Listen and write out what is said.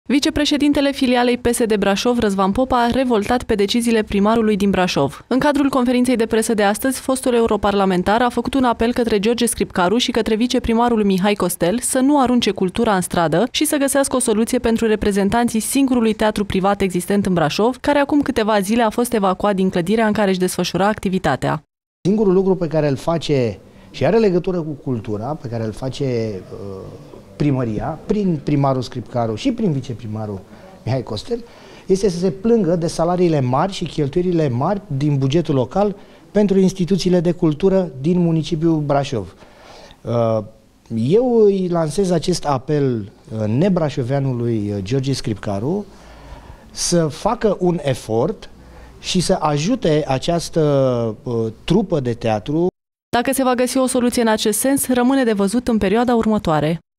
Vicepreședintele filialei PSD Brașov, Răzvan Popa, a revoltat pe deciziile primarului din Brașov. În cadrul conferinței de presă de astăzi, fostul europarlamentar a făcut un apel către George Scripcaru și către viceprimarul Mihai Costel să nu arunce cultura în stradă și să găsească o soluție pentru reprezentanții singurului teatru privat existent în Brașov, care acum câteva zile a fost evacuat din clădirea în care își desfășura activitatea. Singurul lucru pe care îl face și are legătură cu cultura, pe care îl face primăria, prin primarul Scripcaru și prin viceprimarul Mihai Costel, este să se plângă de salariile mari și cheltuielile mari din bugetul local pentru instituțiile de cultură din municipiul Brașov. Eu îi lansez acest apel nebrașoveanului George Scripcaru să facă un efort și să ajute această trupă de teatru. Dacă se va găsi o soluție în acest sens, rămâne de văzut în perioada următoare.